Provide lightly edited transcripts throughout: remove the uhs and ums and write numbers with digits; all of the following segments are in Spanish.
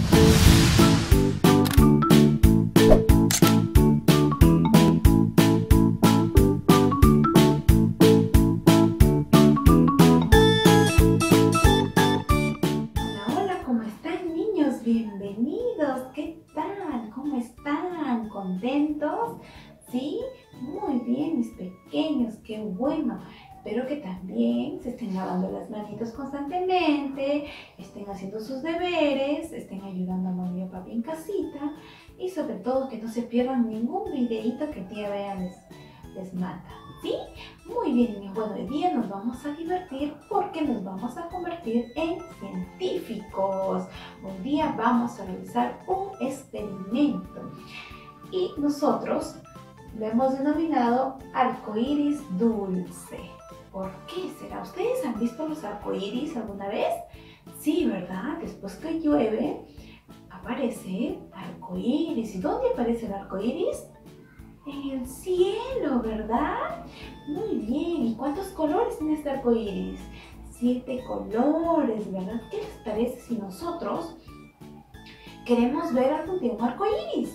Bienvenidos, ¿qué tal? ¿Cómo están? ¿Contentos? ¿Sí? Muy bien, mis pequeños, qué bueno. Espero que también se estén lavando las manitos constantemente, estén haciendo sus deberes, estén ayudando a mami y a papi en casita y sobre todo que no se pierdan ningún videíto que tía Bea les manda. ¿Sí? Muy bien, niños. Bueno, hoy día nos vamos a divertir porque nos vamos a convertir en científicos. Hoy día vamos a realizar un experimento y nosotros lo hemos denominado arcoíris dulce. ¿Por qué será? ¿Ustedes han visto los arcoíris alguna vez? Sí, ¿verdad? Después que llueve aparece arcoíris. ¿Y dónde aparece el arcoíris? En el cielo, ¿verdad? Muy bien. ¿Y cuántos colores tiene este arcoíris? 7 colores, ¿verdad? ¿Qué les parece si nosotros queremos ver algún día un arcoíris?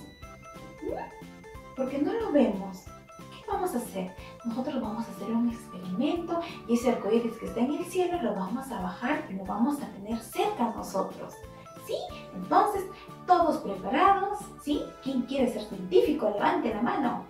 ¿Por qué no lo vemos? ¿Qué vamos a hacer? Nosotros vamos a hacer un experimento y ese arcoíris que está en el cielo lo vamos a bajar y lo vamos a tener cerca a nosotros. ¿Sí? Entonces, ¿todos preparados? ¿Sí? ¿Quién quiere ser científico? Levante la mano.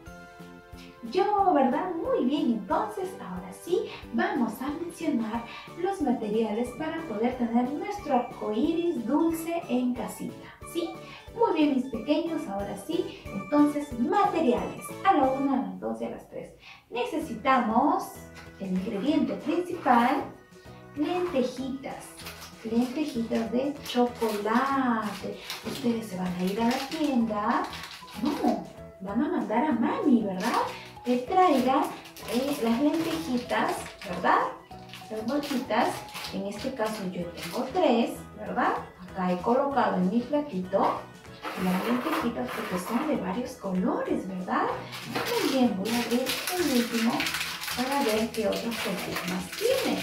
Yo, ¿verdad? Muy bien, entonces ahora sí vamos a mencionar los materiales para poder tener nuestro arcoíris dulce en casita. ¿Sí? Muy bien, mis pequeños, ahora sí. Entonces, materiales. A la 1, a las 2 y a las 3. Necesitamos el ingrediente principal, lentejitas. Lentejitas de chocolate. Ustedes se van a ir a la tienda. No, van a mandar a mami, ¿verdad? Que traiga las lentejitas, ¿verdad? Las bolsitas. En este caso yo tengo 3, ¿verdad? Acá he colocado en mi platito las lentejitas porque son de varios colores, ¿verdad? Muy bien, voy a abrir el último para ver qué otros colores más tiene.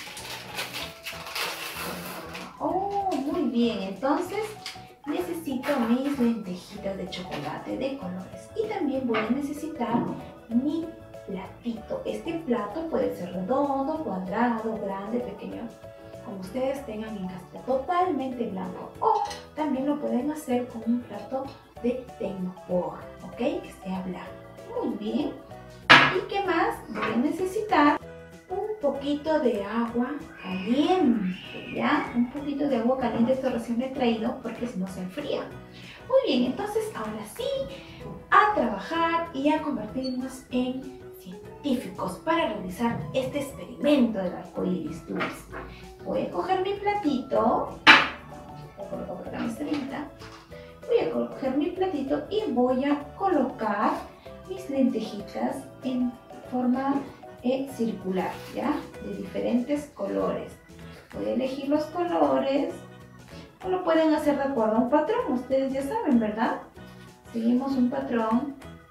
Oh, muy bien, entonces necesito mis lentejitas de chocolate de colores y también voy a necesitar mi platito. Este plato puede ser redondo, cuadrado, grande, pequeño, como ustedes tengan en casa, totalmente blanco, o también lo pueden hacer con un plato de tempor, ¿ok? Que sea blanco. Muy bien. ¿Y qué más? Voy a necesitar un poquito de agua caliente, ¿ya? Un poquito de agua caliente, esto recién he traído porque si no se enfría. Muy bien, entonces ahora sí, a trabajar y a convertirnos en científicos para realizar este experimento del arcoíris dulce. Voy a coger mi platito, voy a colocar por acá mi estrellita, voy a coger mi platito y voy a colocar mis lentejitas en forma circular, ¿ya? De diferentes colores. Voy a elegir los colores, o lo pueden hacer de acuerdo a un patrón, ustedes ya saben, ¿verdad? Seguimos un patrón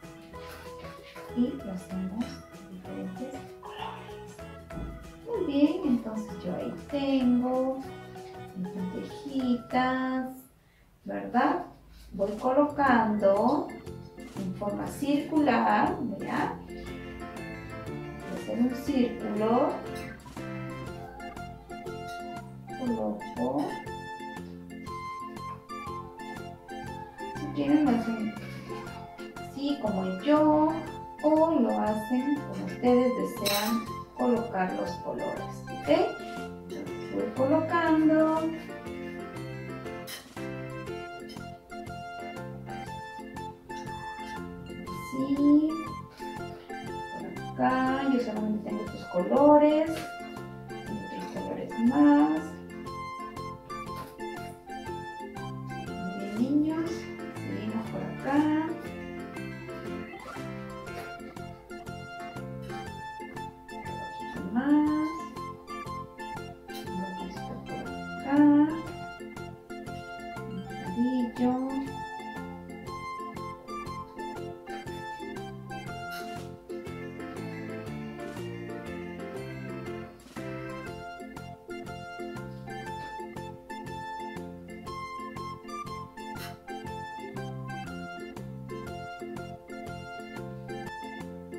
y lo hacemos de diferentes colores. Muy bien, entonces yo ahí tengo mis lentejitas, ¿verdad? Voy colocando en forma circular, ¿verdad? Hacer un círculo, coloco, si quieren lo hacen así como yo o lo hacen como ustedes desean colocar los colores, ¿ok? Entonces voy colocando, así, por acá, yo solamente tengo estos colores, y otros colores más. Muy bien, niños, seguimos por acá. Un poquito más. Un poquito por acá. Un amarillo.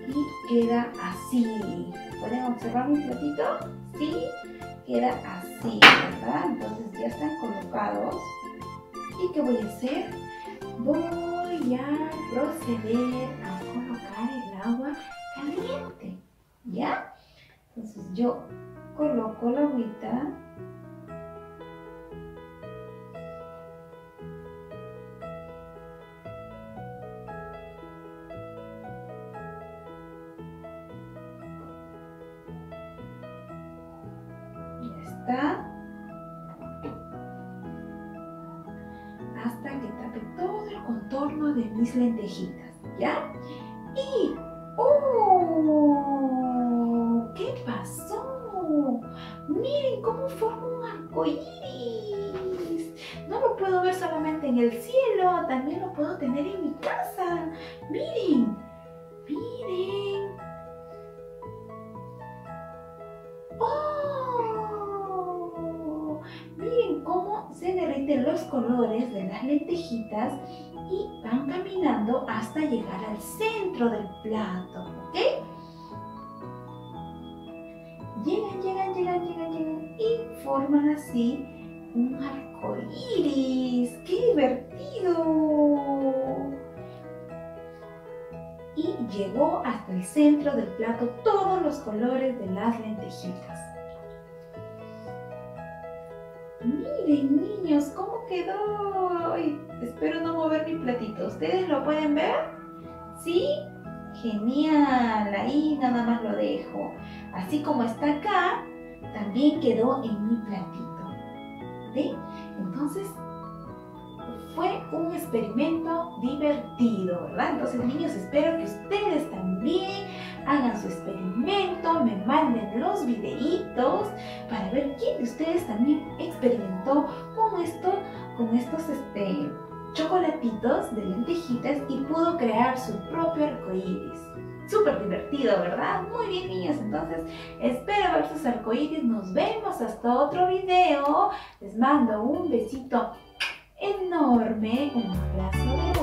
y queda así. ¿Pueden observar mi platito? Sí, queda así, ¿verdad? Entonces ya están colocados. ¿Y qué voy a hacer? Voy a proceder a colocar el agua caliente, ¿ya? Entonces yo coloco la agüita. Ya está. Hasta que tape todo el contorno de mis lentejitas, ¿ya? Y ¡oh! ¿Qué pasó? Miren cómo forma un arco iris. No lo puedo ver solamente en el cielo, también lo puedo tener en mi casa. Miren, miren. ¡Oh! Miren cómo se derriten los colores de las lentejitas y van caminando hasta llegar al centro del plato, ¿ok? Llegan y forman así un arco iris. ¡Qué divertido! Y llegó hasta el centro del plato todos los colores de las lentejitas. Miren, niños, cómo quedó. Ay, espero no mover mi platito. ¿Ustedes lo pueden ver? ¿Sí? Genial. Ahí nada más lo dejo. Así como está acá, también quedó en mi platito. ¿Sí? Entonces, fue un experimento divertido, ¿verdad? Entonces, niños, espero que ustedes también hagan su experimento, me manden los videitos para ver quién de ustedes también experimentó con estos chocolatitos de lentejitas y pudo crear su propio arcoíris. Súper divertido, ¿verdad? Muy bien, niños, entonces espero ver sus arcoíris. Nos vemos hasta otro video. Les mando un besito enorme, un abrazo de